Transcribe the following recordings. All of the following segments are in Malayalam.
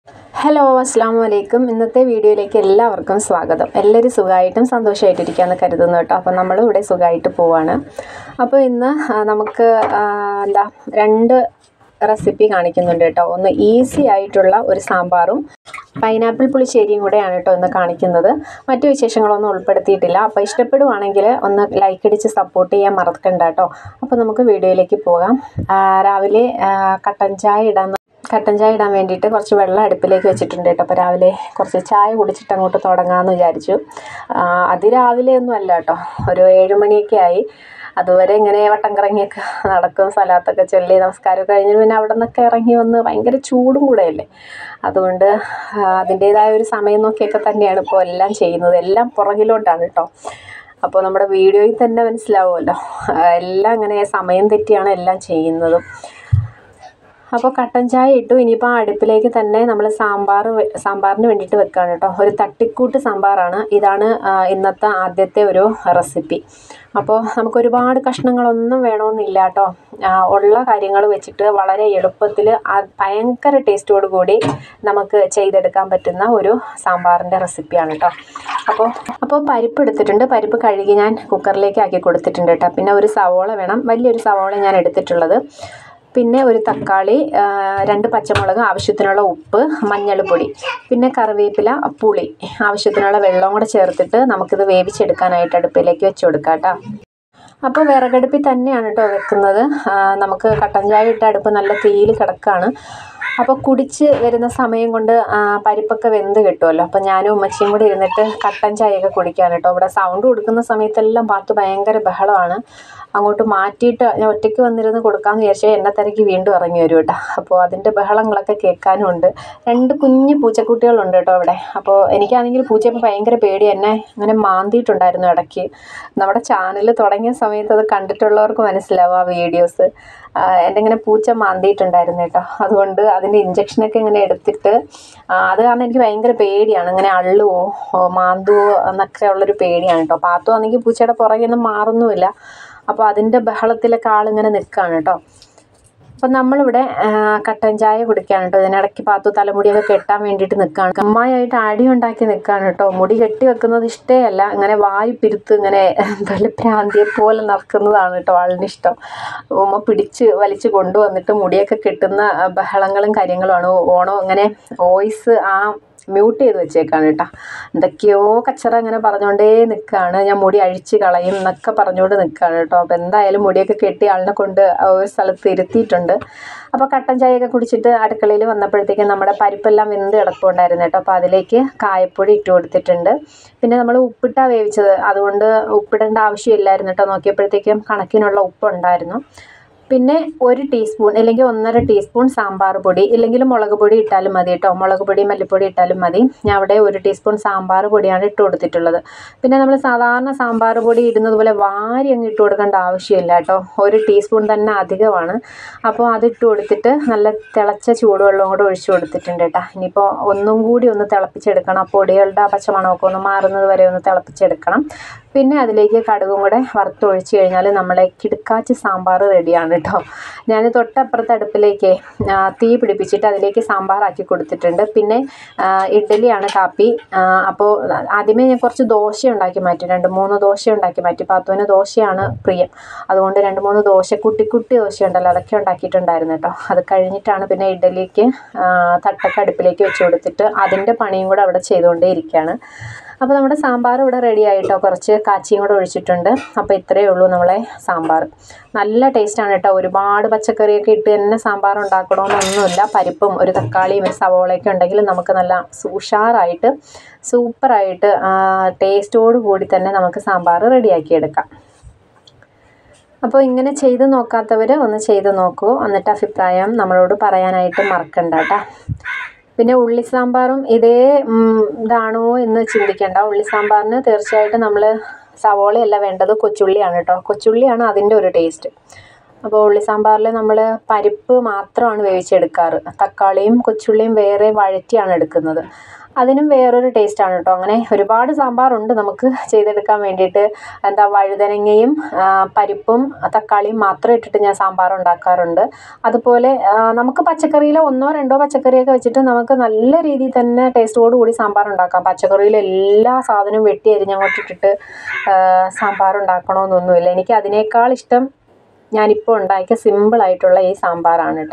ഹലോ അസ്സാമു അലൈക്കും. ഇന്നത്തെ വീഡിയോയിലേക്ക് എല്ലാവർക്കും സ്വാഗതം. എല്ലാവരും സുഖമായിട്ടും സന്തോഷമായിട്ടിരിക്കുകയെന്ന് കരുതുന്നു കേട്ടോ. അപ്പോൾ നമ്മളും ഇവിടെ സുഖമായിട്ട് പോവാണ്. അപ്പോൾ ഇന്ന് നമുക്ക് രണ്ട് റെസിപ്പി കാണിക്കുന്നുണ്ട് കേട്ടോ. ഒന്ന് ഈസി ആയിട്ടുള്ള ഒരു സാമ്പാറും പൈനാപ്പിൾ പുളിശ്ശേരിയും കൂടെയാണ് കേട്ടോ ഇന്ന് കാണിക്കുന്നത്. മറ്റു വിശേഷങ്ങളൊന്നും ഉൾപ്പെടുത്തിയിട്ടില്ല. അപ്പോൾ ഇഷ്ടപ്പെടുവാണെങ്കിൽ ഒന്ന് ലൈക്ക് അടിച്ച് സപ്പോർട്ട് ചെയ്യാൻ മറക്കണ്ട കേട്ടോ. അപ്പോൾ നമുക്ക് വീഡിയോയിലേക്ക് പോകാം. രാവിലെ കട്ടൻ ചായ ഇടാൻ വേണ്ടിയിട്ട് കുറച്ച് വെള്ളം അടുപ്പിലേക്ക് വെച്ചിട്ടുണ്ട് കേട്ടോ. അപ്പോൾ രാവിലെ കുറച്ച് ചായ കുടിച്ചിട്ട് അങ്ങോട്ട് തുടങ്ങാമെന്ന് വിചാരിച്ചു. അതിരാവിലെ ഒന്നും അല്ല കേട്ടോ, ഒരു 7 മണിയൊക്കെ ആയി. അതുവരെ ഇങ്ങനെ വട്ടം കറങ്ങിയൊക്കെ നടക്കും, സലാത്തൊക്കെ ചൊല്ലി നമസ്കാരമൊക്കെ കഴിഞ്ഞ് പിന്നെ അവിടെ നിന്നൊക്കെ ഇറങ്ങി വന്ന് ഭയങ്കര ചൂടും കൂടെയല്ലേ. അതുകൊണ്ട് അതിൻ്റേതായ ഒരു സമയം നോക്കിയൊക്കെ തന്നെയാണ് ഇപ്പോൾ എല്ലാം ചെയ്യുന്നത്. എല്ലാം പുറകിലോട്ടാണ് കേട്ടോ. അപ്പോൾ നമ്മുടെ വീഡിയോയിൽ തന്നെ മനസ്സിലാവുമല്ലോ, എല്ലാം ഇങ്ങനെ സമയം തെറ്റിയാണ് എല്ലാം ചെയ്യുന്നതും. അപ്പോൾ കട്ടൻ ചായ ഇട്ടു. ഇനിയിപ്പോൾ അടുപ്പിലേക്ക് തന്നെ നമ്മൾ സാമ്പാറിന് വേണ്ടിയിട്ട് വെക്കുകയാണ് കേട്ടോ. ഒരു തട്ടിക്കൂട്ട് സാമ്പാറാണ്. ഇതാണ് ഇന്നത്തെ ആദ്യത്തെ ഒരു റെസിപ്പി. അപ്പോൾ നമുക്ക് ഒരുപാട് കഷ്ണങ്ങളൊന്നും വേണമെന്നില്ല കേട്ടോ. ഉള്ള കാര്യങ്ങൾ വെച്ചിട്ട് വളരെ എളുപ്പത്തിൽ ഭയങ്കര ടേസ്റ്റോട് കൂടി നമുക്ക് ചെയ്തെടുക്കാൻ പറ്റുന്ന ഒരു സാമ്പാറിൻ്റെ റെസിപ്പിയാണ് കേട്ടോ. അപ്പോൾ പരിപ്പ് എടുത്തിട്ടുണ്ട്. പരിപ്പ് കഴുകി ഞാൻ കുക്കറിലേക്ക് ആക്കി കൊടുത്തിട്ടുണ്ട് കേട്ടോ. പിന്നെ ഒരു സവോള വേണം, വലിയൊരു സവോള ഞാൻ എടുത്തിട്ടുള്ളത്. പിന്നെ ഒരു തക്കാളി, 2 പച്ചമുളക്, ആവശ്യത്തിനുള്ള ഉപ്പ്, മഞ്ഞൾപ്പൊടി, പിന്നെ കറിവേപ്പില, പുളി, ആവശ്യത്തിനുള്ള വെള്ളം കൂടെ ചേർത്തിട്ട് നമുക്കിത് വേവിച്ചെടുക്കാനായിട്ട് അടുപ്പിലേക്ക് വെച്ച് കൊടുക്കാം കേട്ടോ. അപ്പോൾ വിറകടുപ്പിൽ തന്നെയാണ് കേട്ടോ വെക്കുന്നത്. നമുക്ക് കട്ടൻ ചായ ഇട്ട അടുപ്പ് നല്ല തീയിൽ കിടക്കുകയാണ്. അപ്പോൾ കുടിച്ച് വരുന്ന സമയം കൊണ്ട് പരിപ്പൊക്കെ വെന്ത് കിട്ടുമല്ലോ. അപ്പോൾ ഞാനും ഉമ്മച്ചിയും കൂടി ഇരുന്നിട്ട് കട്ടൻ ചായയൊക്കെ കുടിക്കുകയാണ് കേട്ടോ. ഇവിടെ സൗണ്ട് കൊടുക്കുന്ന സമയത്തെല്ലാം പാത്ത് ഭയങ്കര ബഹളമാണ്. അങ്ങോട്ട് മാറ്റിയിട്ട് ഞാൻ ഒറ്റയ്ക്ക് വന്നിരുന്ന് കൊടുക്കാമെന്ന് വിചാരിച്ചാൽ എന്നെ തിരക്കി വീണ്ടും ഇറങ്ങി വരും കേട്ടോ. അപ്പോൾ അതിൻ്റെ ബഹളങ്ങളൊക്കെ കേൾക്കാനും ഉണ്ട്. 2 കുഞ്ഞു പൂച്ചക്കുട്ടികളുണ്ട് കേട്ടോ ഇവിടെ. അപ്പോൾ എനിക്കാണെങ്കിൽ പൂച്ചയപ്പോൾ ഭയങ്കര പേടി, എന്നെ അങ്ങനെ മാന്തിയിട്ടുണ്ടായിരുന്നു ഇടയ്ക്ക്. നമ്മുടെ ചാനൽ തുടങ്ങിയ സമയത്ത് അത് കണ്ടിട്ടുള്ളവർക്ക് മനസ്സിലാവും ആ വീഡിയോസ്. എൻ്റെ ഇങ്ങനെ പൂച്ച മാന്തിയിട്ടുണ്ടായിരുന്നു കേട്ടോ. അതുകൊണ്ട് അതിൻ്റെ ഇഞ്ചക്ഷനൊക്കെ ഇങ്ങനെ എടുത്തിട്ട് അത് കാരണം എനിക്ക് ഭയങ്കര പേടിയാണ്. ഇങ്ങനെ അള്ളുവോ മാന്തുവോ എന്നൊക്കെ ഉള്ളൊരു പേടിയാണ് കേട്ടോ. പാത്തു ആണെങ്കിൽ പൂച്ചയുടെ പുറകെയൊന്നും മാറുന്നുമില്ല. അപ്പോൾ അതിൻ്റെ ബഹളത്തിലൊക്കെ ആളിങ്ങനെ നിൽക്കുകയാണ് കേട്ടോ. അപ്പം നമ്മളിവിടെ കട്ടൻ ചായ കുടിക്കുകയാണ് കേട്ടോ. ഇതിനിടയ്ക്ക് പാത്തു തലമുടിയൊക്കെ കെട്ടാൻ വേണ്ടിയിട്ട് നിൽക്കുകയാണ്. അമ്മായിട്ട് അടി ഉണ്ടാക്കി നിൽക്കുകയാണ് കേട്ടോ. മുടി കെട്ടി വെക്കുന്നത് ഇഷ്ടമല്ല, ഇങ്ങനെ വായി പിരുത്ത് ഇങ്ങനെ നല്ല പ്രാന്തിയെ പോലെ നടക്കുന്നതാണ് കേട്ടോ ആളിനിഷ്ടം. ഉമ്മ പിടിച്ച് വലിച്ച് കൊണ്ടുവന്നിട്ട് മുടിയൊക്കെ കെട്ടുന്ന ബഹളങ്ങളും കാര്യങ്ങളുമാണ്. ഓണം ഇങ്ങനെ വോയിസ് മ്യൂട്ട് ചെയ്ത് വെച്ചേക്കാണ് കേട്ടോ. എന്തൊക്കെയോ കച്ചറ ഇങ്ങനെ പറഞ്ഞുകൊണ്ടേ നിൽക്കുകയാണ്. ഞാൻ മുടി അഴിച്ച് കളയും എന്നൊക്കെ പറഞ്ഞുകൊണ്ട് നിൽക്കുകയാണ് കേട്ടോ. അപ്പോൾ എന്തായാലും മുടിയൊക്കെ കെട്ടി ആളിനെ കൊണ്ട് ഒരു സ്ഥലത്ത് ഇരുത്തിയിട്ടുണ്ട്. അപ്പോൾ കട്ടൻ ചായയൊക്കെ കുടിച്ചിട്ട് അടുക്കളയിൽ വന്നപ്പോഴത്തേക്കും നമ്മുടെ പരിപ്പെല്ലാം വെന്ത് കിടപ്പുണ്ടായിരുന്നു കേട്ടോ. അപ്പോൾ അതിലേക്ക് കായപ്പൊടി ഇട്ട് കൊടുത്തിട്ടുണ്ട്. പിന്നെ നമ്മൾ ഉപ്പിട്ടാണ് വേവിച്ചത്, അതുകൊണ്ട് ഉപ്പിടേണ്ട ആവശ്യമില്ലായിരുന്നു കേട്ടോ. നോക്കിയപ്പോഴത്തേക്കും കണക്കിനുള്ള ഉപ്പുണ്ടായിരുന്നു. പിന്നെ 1 ടീസ്പൂൺ അല്ലെങ്കിൽ 1.5 ടീസ്പൂൺ സാമ്പാർ പൊടി, ഇല്ലെങ്കിൽ മുളക് പൊടി ഇട്ടാലും മതി കേട്ടോ. മുളക് പൊടി മല്ലിപ്പൊടി ഇട്ടാലും മതി. ഞാൻ അവിടെ 1 ടീസ്പൂൺ സാമ്പാർ പൊടിയാണ് ഇട്ട് കൊടുത്തിട്ടുള്ളത്. പിന്നെ നമ്മൾ സാധാരണ സാമ്പാർ പൊടി ഇടുന്നത് പോലെ വാരി അങ്ങ് ഇട്ട് കൊടുക്കേണ്ട ആവശ്യമില്ല കേട്ടോ. 1 ടീസ്പൂൺ തന്നെ അധികമാണ്. അപ്പോൾ അതിട്ട് കൊടുത്തിട്ട് നല്ല തിളച്ച ചൂടുവെള്ളം കൂടെ ഒഴിച്ചു കൊടുത്തിട്ടുണ്ട് കേട്ടോ. ഇനിയിപ്പോൾ ഒന്നും കൂടി ഒന്ന് തിളപ്പിച്ചെടുക്കണം. പൊടികളുടെ പച്ചമണമൊക്കെ ഒന്ന് മാറുന്നത് വരെ ഒന്ന് തിളപ്പിച്ചെടുക്കണം. പിന്നെ അതിലേക്ക് കടുകും കൂടെ വറുത്തൊഴിച്ച് കഴിഞ്ഞാൽ നമ്മളെ കിടുക്കാച്ചി സാമ്പാർ റെഡിയാണ് കേട്ടോ. ഞാൻ തൊട്ടപ്പുറത്തെ അടുപ്പിലേക്ക് തീ പിടിപ്പിച്ചിട്ട് അതിലേക്ക് സാമ്പാറാക്കി കൊടുത്തിട്ടുണ്ട്. പിന്നെ ഇഡ്ഡലിയാണ് കാപ്പി. അപ്പോൾ ആദ്യമേ ഞാൻ കുറച്ച് ദോശ ഉണ്ടാക്കി മാറ്റി, 2-3 ദോശ ഉണ്ടാക്കി മാറ്റി. പാത്തുവിന് ദോശയാണ് പ്രിയം. അതുകൊണ്ട് 2-3 ദോശ, കുട്ടി ദോശ ഉണ്ടല്ലോ, അതൊക്കെ ഉണ്ടാക്കിയിട്ടുണ്ടായിരുന്നു കേട്ടോ. അത് കഴിഞ്ഞിട്ടാണ് പിന്നെ ഇഡ്ഡലിക്ക് തട്ടൊക്കെ അടുപ്പിലേക്ക് വെച്ച് കൊടുത്തിട്ട് അതിൻ്റെ പണിയും കൂടെ അവിടെ ചെയ്തുകൊണ്ടേ ഇരിക്കുകയാണ്. അപ്പോൾ നമ്മുടെ സാമ്പാർ ഇവിടെ റെഡി ആയിട്ടോ. കുറച്ച് കാച്ചിയും കൂടെ ഒഴിച്ചിട്ടുണ്ട്. അപ്പോൾ ഇത്രയേ ഉള്ളൂ നമ്മളെ സാമ്പാർ. നല്ല ടേസ്റ്റാണ് കേട്ടോ. ഒരുപാട് പച്ചക്കറിയൊക്കെ ഇട്ട് തന്നെ സാമ്പാർ ഉണ്ടാക്കണമെന്നൊന്നുമില്ല. പരിപ്പും ഒരു തക്കാളിയും ഒരു സവോളയൊക്കെ ഉണ്ടെങ്കിൽ നമുക്ക് നല്ല ഉഷാറായിട്ട് സൂപ്പറായിട്ട് ടേസ്റ്റോട് കൂടി തന്നെ നമുക്ക് സാമ്പാർ റെഡിയാക്കിയെടുക്കാം. അപ്പോൾ ഇങ്ങനെ ചെയ്ത് നോക്കാത്തവർ ഒന്ന് ചെയ്ത് നോക്കൂ. എന്നിട്ട് അഭിപ്രായം നമ്മളോട് പറയാനായിട്ട് മറക്കണ്ട കേട്ടോ. പിന്നെ ഉള്ളി സാമ്പാറും ഇതാണോ എന്ന് ചിന്തിക്കേണ്ട. ഉള്ളി സാമ്പാറിന് തീർച്ചയായിട്ടും നമ്മൾ സവോളയല്ല വേണ്ടത്, കൊച്ചുള്ളിയാണ് കേട്ടോ. കൊച്ചുള്ളിയാണ് അതിൻ്റെ ഒരു ടേസ്റ്റ്. അപ്പോൾ ഉള്ളി സാമ്പാറിൽ നമ്മൾ പരിപ്പ് മാത്രമാണ് വേവിച്ചെടുക്കാറ്. തക്കാളിയും കൊച്ചുള്ളിയും വേറെ വഴറ്റിയാണ് എടുക്കുന്നത്. അതിനും വേറൊരു ടേസ്റ്റാണ് കേട്ടോ. അങ്ങനെ ഒരുപാട് സാമ്പാറുണ്ട് നമുക്ക് ചെയ്തെടുക്കാൻ വേണ്ടിയിട്ട്. എന്താ വഴുതനങ്ങയും പരിപ്പും തക്കാളിയും മാത്രം ഇട്ടിട്ട് ഞാൻ സാമ്പാർ ഉണ്ടാക്കാറുണ്ട്. അതുപോലെ നമുക്ക് പച്ചക്കറിയിൽ 1-2 പച്ചക്കറിയൊക്കെ വെച്ചിട്ട് നമുക്ക് നല്ല രീതിയിൽ തന്നെ ടേസ്റ്റോട് കൂടി സാമ്പാർ ഉണ്ടാക്കാം. പച്ചക്കറിയിൽ എല്ലാ സാധനവും വെട്ടി അരിഞ്ഞങ്ങോട്ട് ഇട്ടിട്ട് സാമ്പാർ ഉണ്ടാക്കണമെന്നൊന്നുമില്ല. എനിക്ക് അതിനേക്കാൾ ഇഷ്ടം ഞാനിപ്പോൾ ഉണ്ടാക്കിയ സിമ്പിളായിട്ടുള്ള ഈ സാമ്പാറാണ് കേട്ടോ.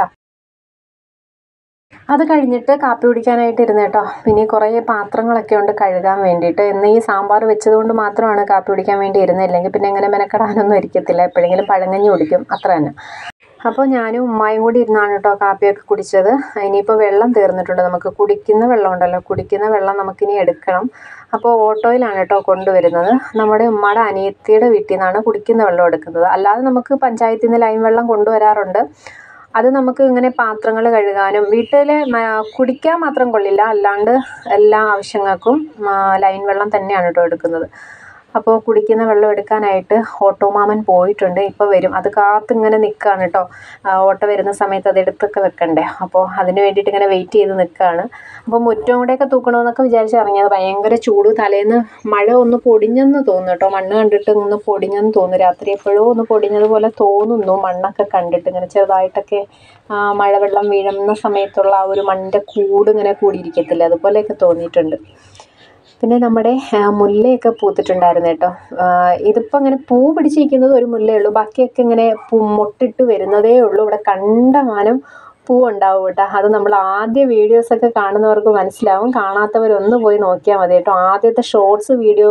അത് കഴിഞ്ഞിട്ട് കാപ്പി കുടിക്കാനായിട്ട് ഇരുന്ന് കേട്ടോ. പിന്നെ കുറേ പാത്രങ്ങളൊക്കെ ഉണ്ട് കഴുകാൻ വേണ്ടിയിട്ട്. ഇന്ന് ഈ സാമ്പാർ വെച്ചതുകൊണ്ട് മാത്രമാണ് കാപ്പി കുടിക്കാൻ വേണ്ടി ഇരുന്നത്. ഇല്ലെങ്കിൽ പിന്നെ എങ്ങനെ മെനക്കെടാനൊന്നും ഇരിക്കത്തില്ല. എപ്പോഴെങ്കിലും പഴങ്കഞ്ഞി കുടിക്കും, അത്ര തന്നെ. അപ്പോൾ ഞാനും ഉമ്മായും കൂടി ഇരുന്നാണ് കേട്ടോ കാപ്പിയൊക്കെ കുടിച്ചത്. ഇനിയിപ്പോൾ വെള്ളം തീർന്നിട്ടുണ്ട്. നമുക്ക് കുടിക്കുന്ന വെള്ളം ഉണ്ടല്ലോ, കുടിക്കുന്ന വെള്ളം നമുക്കിനി എടുക്കണം. അപ്പോൾ ഓട്ടോയിലാണ് കേട്ടോ കൊണ്ടുവരുന്നത്. നമ്മുടെ ഉമ്മയുടെ അനിയത്തിയുടെ വീട്ടിൽ നിന്നാണ് കുടിക്കുന്ന വെള്ളം എടുക്കുന്നത്. അല്ലാതെ നമുക്ക് പഞ്ചായത്തിൽ നിന്ന് ലൈൻ വെള്ളം കൊണ്ടുവരാറുണ്ട്. അത് നമുക്ക് ഇങ്ങനെ പാത്രങ്ങൾ കഴുകാനും വീട്ടിൽ കുടിക്കാൻ മാത്രം കൊള്ളില്ല, അല്ലാണ്ട് എല്ലാ ആവശ്യങ്ങൾക്കും ലൈൻ വെള്ളം തന്നെയാണ് കേട്ടോ എടുക്കുന്നത്. അപ്പോൾ കുടിക്കുന്ന വെള്ളം എടുക്കാനായിട്ട് ഓട്ടോ മാമൻ പോയിട്ടുണ്ട്. ഇപ്പോൾ വരും. അത് കാത്തിങ്ങനെ നിൽക്കുകയാണ് കേട്ടോ. ഓട്ടോ വരുന്ന സമയത്ത് അത് എടുത്തൊക്കെ വെക്കണ്ടേ. അപ്പോൾ അതിന് വേണ്ടിയിട്ട് ഇങ്ങനെ വെയിറ്റ് ചെയ്ത് നിൽക്കുകയാണ്. അപ്പോൾ മുറ്റം കൂടെയൊക്കെ തൂക്കണമെന്നൊക്കെ വിചാരിച്ചിറങ്ങിയത്. ഭയങ്കര ചൂട്. തലേന്ന് മഴ ഒന്ന് പൊടിഞ്ഞെന്ന് തോന്നുന്നു കേട്ടോ. മണ്ണ് കണ്ടിട്ട് ഒന്ന് പൊടിഞ്ഞെന്ന് തോന്നുന്നു. രാത്രി എപ്പോഴോ ഒന്ന് പൊടിഞ്ഞതുപോലെ തോന്നുന്നു മണ്ണൊക്കെ കണ്ടിട്ട്. ഇങ്ങനെ ചെറുതായിട്ടൊക്കെ മഴവെള്ളം വീഴുന്ന സമയത്തുള്ള ആ ഒരു മണ്ണിൻ്റെ കൂട് ഇങ്ങനെ കൂടിയിരിക്കത്തില്ല, അതുപോലെയൊക്കെ തോന്നിയിട്ടുണ്ട്. പിന്നെ നമ്മുടെ മുല്ലയൊക്കെ പൂത്തിട്ടുണ്ടായിരുന്നു കേട്ടോ. ഇതിപ്പോൾ ഇങ്ങനെ പൂ പിടിച്ചിരിക്കുന്നത് ഒരു മുല്ലയേ ഉള്ളൂ. ബാക്കിയൊക്കെ ഇങ്ങനെ മൊട്ടിട്ട് വരുന്നതേ ഉള്ളൂ. ഇവിടെ കണ്ടമാനം പൂവുണ്ടാവും കേട്ടോ. അത് നമ്മൾ ആദ്യ വീഡിയോസൊക്കെ കാണുന്നവർക്ക് മനസ്സിലാവും. കാണാത്തവരൊന്ന് പോയി നോക്കിയാൽ മതി കേട്ടോ. ആദ്യത്തെ ഷോർട്സ് വീഡിയോ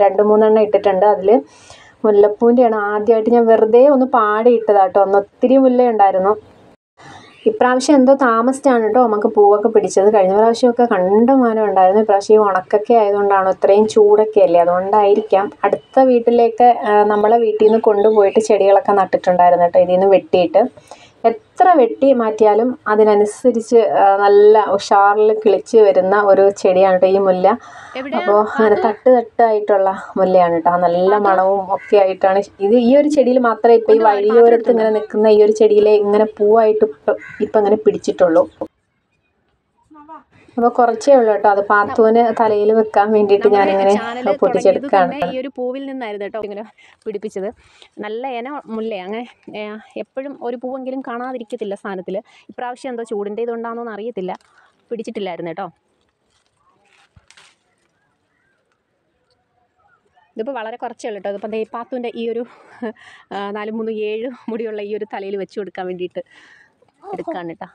2-3 ഇട്ടിട്ടുണ്ട്. അതിൽ മുല്ലപ്പൂവിൻ്റെയാണ് ആദ്യമായിട്ട് ഞാൻ വെറുതെ ഒന്ന് പാടിയിട്ടതാട്ടോ. അന്ന് ഒത്തിരി മുല്ലയുണ്ടായിരുന്നു. ഇപ്രാവശ്യം എന്തോ താമസിച്ചാണ് കേട്ടോ നമുക്ക് പൂവൊക്കെ പിടിച്ചത്. കഴിഞ്ഞ പ്രാവശ്യമൊക്കെ കണ്ടമാനം ഉണ്ടായിരുന്നു. ഇപ്രാവശ്യം ഈ ഉണക്കൊക്കെ ആയതുകൊണ്ടാണോ, ഇത്രയും ചൂടൊക്കെ അല്ലേ, അതുകൊണ്ടായിരിക്കാം. അടുത്ത വീട്ടിലേക്ക് നമ്മളെ വീട്ടിൽ നിന്ന് കൊണ്ടുപോയിട്ട് ചെടികളൊക്കെ നട്ടിട്ടുണ്ടായിരുന്നു കേട്ടോ. ഇതിൽ നിന്ന് വെട്ടിയിട്ട് എത്ര വെട്ടി മാറ്റിയാലും അതിനനുസരിച്ച് നല്ല ഉഷാറിൽ കിളിച്ച് വരുന്ന ഒരു ചെടിയാണ് കേട്ടോ ഈ മുല്ല. അപ്പോൾ അങ്ങനെ തട്ടായിട്ടുള്ള മുല്ലയാണ് കേട്ടോ. നല്ല മണവും ഒക്കെ ആയിട്ടാണ് ഇത്. ഈ ഒരു ചെടിയിൽ മാത്രമേ ഇപ്പോൾ ഈ വഴിയോരത്ത് ഇങ്ങനെ നിൽക്കുന്ന ഈ ഒരു ചെടിയിലെ ഇങ്ങനെ പൂവായിട്ട് ഇപ്പം ഇങ്ങനെ പിടിച്ചിട്ടുള്ളൂ. അപ്പോൾ കുറച്ചേ ഉള്ളൂ കേട്ടോ. അത് പാത്തുവിന് തലയിൽ വെക്കാൻ വേണ്ടിയിട്ട് ഞാനിങ്ങനെ പൊട്ടിച്ചെടുക്കുകയാണ്. ഈ ഒരു പൂവിൽ നിന്നായിരുന്നു കേട്ടോ ഇങ്ങനെ പിടിപ്പിച്ചത്. നല്ല ഇന മുല്ല. അങ്ങനെ എപ്പോഴും ഒരു പൂവെങ്കിലും കാണാതിരിക്കത്തില്ല സാധനത്തിൽ. ഇപ്രാവശ്യം എന്തോ ചൂടിൻ്റെ ഇതുകൊണ്ടാണെന്നൊന്നും അറിയത്തില്ല, പിടിച്ചിട്ടില്ലായിരുന്നു കേട്ടോ. ഇതിപ്പോൾ വളരെ കുറച്ചേ ഉള്ളൂ കേട്ടോ. ഇതിപ്പോൾ പാത്തുവിൻ്റെ ഈ ഒരു 4, 3, 7 മുടിയുള്ള ഈ ഒരു തലയിൽ വെച്ച് കൊടുക്കാൻ വേണ്ടിയിട്ട് എടുക്കുകയാണ് കേട്ടോ.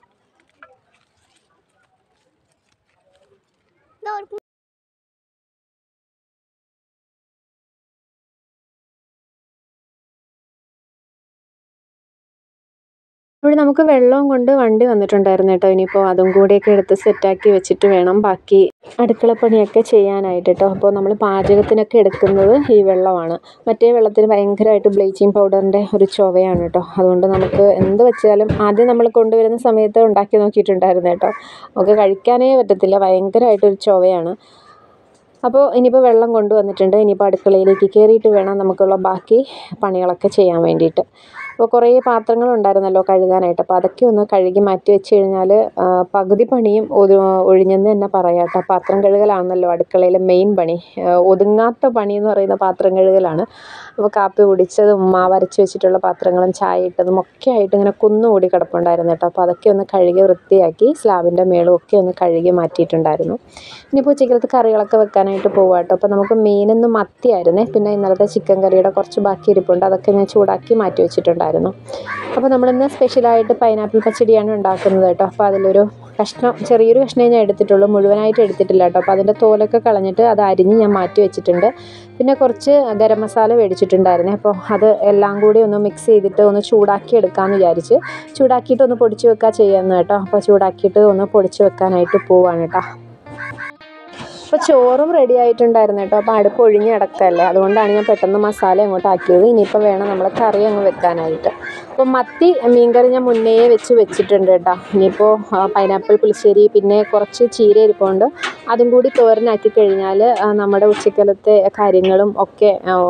ഇവിടെ നമുക്ക് വെള്ളവും കൊണ്ട് വണ്ടി വന്നിട്ടുണ്ടായിരുന്നു കേട്ടോ. ഇനിയിപ്പോൾ അതും കൂടിയൊക്കെ എടുത്ത് സെറ്റാക്കി വെച്ചിട്ട് വേണം ബാക്കി അടുക്കളപ്പണിയൊക്കെ ചെയ്യാനായിട്ട് കേട്ടോ. അപ്പോൾ നമ്മൾ പാചകത്തിനൊക്കെ എടുക്കുന്നത് ഈ വെള്ളമാണ്. മറ്റേ വെള്ളത്തിന് ഭയങ്കരമായിട്ട് ബ്ലീച്ചിങ് പൗഡറിൻ്റെ ഒരു ചുവയാണ് കേട്ടോ. അതുകൊണ്ട് നമുക്ക് എന്ത് വെച്ചാലും ആദ്യം നമ്മൾ കൊണ്ടുവരുന്ന സമയത്ത് ഉണ്ടാക്കി നോക്കിയിട്ടുണ്ടായിരുന്നു കേട്ടോ. നമുക്ക് കഴിക്കാനേ പറ്റത്തില്ല, ഭയങ്കരമായിട്ടൊരു ചുവയാണ്. അപ്പോൾ ഇനിയിപ്പോൾ വെള്ളം കൊണ്ടുവന്നിട്ടുണ്ട്. ഇനിയിപ്പോൾ അടുക്കളയിലേക്ക് കയറിയിട്ട് വേണം നമുക്കുള്ള ബാക്കി പണികളൊക്കെ ചെയ്യാൻ വേണ്ടിയിട്ട്. അപ്പോൾ കുറേ പാത്രങ്ങളുണ്ടായിരുന്നല്ലോ കഴുകാനായിട്ട്. അപ്പോൾ അതൊക്കെ ഒന്ന് കഴുകി മാറ്റി വെച്ച് കഴിഞ്ഞാൽ പകുതി പണിയും ഒഴിഞ്ഞെന്ന് തന്നെ പറയാം കേട്ടോ. പാത്രം കഴുകലാണല്ലോ അടുക്കളയിലെ മെയിൻ പണി. ഒതുങ്ങാത്ത പണി എന്ന് പറയുന്ന പാത്രം കഴുകലാണ്. അപ്പോൾ കാപ്പി കുടിച്ചതും മാവരച്ച് വെച്ചിട്ടുള്ള പാത്രങ്ങളും ചായ ഇട്ടതും ഒക്കെ ആയിട്ട് ഇങ്ങനെ കുന്നുകൂടി കിടപ്പുണ്ടായിരുന്നു കേട്ടോ. അപ്പോൾ അതൊക്കെ ഒന്ന് കഴുകി വൃത്തിയാക്കി സ്ലാബിൻ്റെ മേളും ഒക്കെ ഒന്ന് കഴുകി മാറ്റിയിട്ടുണ്ടായിരുന്നു. ഇനിയിപ്പോൾ ഉച്ചക്കലത്ത് കറികളൊക്കെ വെക്കാനായിട്ട് പോവാം കേട്ടോ. അപ്പോൾ നമുക്ക് മീനൊന്നും മത്തിയായിരുന്നേ. പിന്നെ ഇന്നലത്തെ ചിക്കൻ കറിയുടെ കുറച്ച് ബാക്കി ഇരിപ്പുണ്ട്. അതൊക്കെ ഞാൻ ചൂടാക്കി മാറ്റി വെച്ചിട്ടുണ്ടായിരുന്നു. അപ്പോൾ നമ്മളിന്ന് സ്പെഷ്യലായിട്ട് പൈനാപ്പിൾ പച്ചടിയാണ് ഉണ്ടാക്കുന്നത് കേട്ടോ. അപ്പോൾ അതിലൊരു കഷ്ണം, ചെറിയൊരു കഷ്ണമേ ഞാൻ എടുത്തിട്ടുള്ളൂ, മുഴുവനായിട്ട് എടുത്തിട്ടില്ല കേട്ടോ. അപ്പോൾ അതിൻ്റെ തോലൊക്കെ കളഞ്ഞിട്ട് അത് അരിഞ്ഞ് ഞാൻ മാറ്റി വെച്ചിട്ടുണ്ട്. പിന്നെ കുറച്ച് ഗരം മസാല മേടിച്ചിട്ടുണ്ടായിരുന്നേ. അപ്പോൾ അത് എല്ലാം കൂടി ഒന്ന് മിക്സ് ചെയ്തിട്ട് ഒന്ന് ചൂടാക്കി എടുക്കാമെന്ന് വിചാരിച്ച് ചൂടാക്കിയിട്ട് ഒന്ന് പൊടിച്ച് വെക്കുക ചെയ്യാമെന്ന് കേട്ടോ. അപ്പോൾ ചൂടാക്കിയിട്ട് ഒന്ന് പൊടിച്ച് വെക്കാനായിട്ട് പോവാണ് കേട്ടോ. അപ്പോൾ ചോറും റെഡി ആയിട്ടുണ്ടായിരുന്നു കേട്ടോ. അപ്പോൾ അടുപ്പ് ഒഴിഞ്ഞ് കിടക്കല്ലേ, അതുകൊണ്ടാണ് ഞാൻ പെട്ടെന്ന് മസാല അങ്ങോട്ട് ആക്കിയത്. ഇനിയിപ്പോൾ വേണം നമ്മൾ കറി അങ്ങ് വെക്കാനായിട്ട്. അപ്പോൾ മത്തി മീൻകറി ഞാൻ മുന്നേ വെച്ചിട്ടുണ്ട് കേട്ടോ. ഇനിയിപ്പോൾ പൈനാപ്പിൾ പുളിശ്ശേരി പിന്നെ കുറച്ച് ചീര ഇരിപ്പുണ്ട്. അതും കൂടി തോരനാക്കി കഴിഞ്ഞാൽ നമ്മുടെ ഉച്ചക്കലത്തെ കാര്യങ്ങളും ഒക്കെ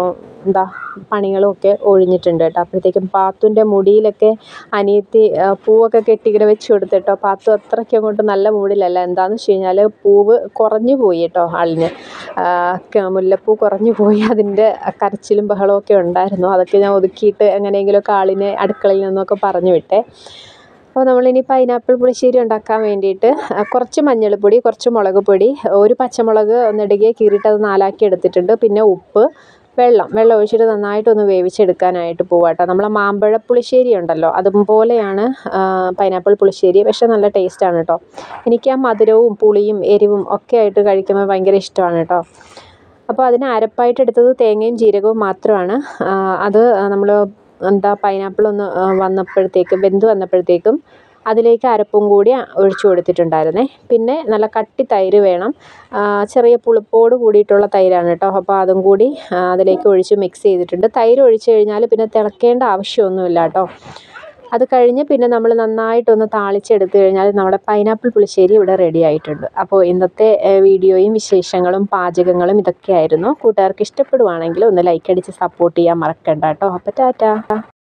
എന്താ പണികളും ഒക്കെ ഒഴിഞ്ഞിട്ടുണ്ട് കേട്ടോ. അപ്പോഴത്തേക്കും പാത്തുൻ്റെ മുടിയിലൊക്കെ അനിയത്തി പൂവൊക്കെ കെട്ടി ഇങ്ങനെ വെച്ച് കൊടുത്തിട്ടോ. പാത്തു അത്രയ്ക്ക് അങ്ങോട്ട് നല്ല മൂഡിലല്ല. എന്താണെന്ന് വെച്ച് കഴിഞ്ഞാൽ പൂവ് കുറഞ്ഞു പോയി കേട്ടോ ആളിന്. മുല്ലപ്പൂ കുറഞ്ഞു പോയി. അതിൻ്റെ കരച്ചിലും ബഹളമൊക്കെ ഉണ്ടായിരുന്നു. അതൊക്കെ ഞാൻ ഒതുക്കിയിട്ട് എങ്ങനെയെങ്കിലുമൊക്കെ ആളിനെ അടുക്കളയിൽ നിന്നൊക്കെ പറഞ്ഞു വിട്ടേ. അപ്പോൾ നമ്മളിനി പൈനാപ്പിൾ പുളിശ്ശേരി ഉണ്ടാക്കാൻ വേണ്ടിയിട്ട് കുറച്ച് മഞ്ഞൾപ്പൊടി, കുറച്ച് മുളക് പൊടി, ഒരു പച്ചമുളക് നെടുകെ കീറിയിട്ട് അത് 4 എടുത്തിട്ടുണ്ട്. പിന്നെ ഉപ്പ്, വെള്ളം ഒഴിച്ചിട്ട് നന്നായിട്ടൊന്ന് വേവിച്ചെടുക്കാനായിട്ട് പോവാം കേട്ടോ. നമ്മളെ മാമ്പഴ പുളിശ്ശേരി ഉണ്ടല്ലോ, അതുപോലെയാണ് പൈനാപ്പിൾ പുളിശ്ശേരി. പക്ഷേ നല്ല ടേസ്റ്റാണ് കേട്ടോ. എനിക്ക് ആ മധുരവും പുളിയും എരിവും ഒക്കെ ആയിട്ട് കഴിക്കുമ്പോൾ ഭയങ്കര ഇഷ്ടമാണ് കേട്ടോ. അപ്പോൾ അതിന് അരപ്പായിട്ട് എടുത്തത് തേങ്ങയും ജീരകവും മാത്രമാണ്. അത് നമ്മൾ പൈനാപ്പിൾ ഒന്ന് വെന്ത് വന്നപ്പോഴത്തേക്കും അതിലേക്ക് അരപ്പും കൂടി ഒഴിച്ചു കൊടുത്തിട്ടുണ്ടായിരുന്നേ. പിന്നെ നല്ല കട്ടി തൈര് വേണം. ചെറിയ പുളിപ്പോട് കൂടിയിട്ടുള്ള തൈരാണ് കേട്ടോ. അപ്പോൾ അതും കൂടി അതിലേക്ക് ഒഴിച്ച് മിക്സ് ചെയ്തിട്ടുണ്ട്. തൈര് ഒഴിച്ച് കഴിഞ്ഞാൽ പിന്നെ തിളക്കേണ്ട ആവശ്യമൊന്നുമില്ല കേട്ടോ. അത് കഴിഞ്ഞ് പിന്നെ നമ്മൾ നന്നായിട്ടൊന്ന് താളിച്ചെടുത്ത് കഴിഞ്ഞാൽ നമ്മുടെ പൈനാപ്പിൾ പുളിശ്ശേരി ഇവിടെ റെഡി ആയിട്ടുണ്ട്. അപ്പോൾ ഇന്നത്തെ വീഡിയോയും വിശേഷങ്ങളും പാചകങ്ങളും ഇതൊക്കെയായിരുന്നു. കൂട്ടുകാർക്ക് ഇഷ്ടപ്പെടുവാണെങ്കിൽ ഒന്ന് ലൈക്ക് അടിച്ച് സപ്പോർട്ട് ചെയ്യാൻ മറക്കണ്ട കേട്ടോ. അപ്പോൾ ടാറ്റാ.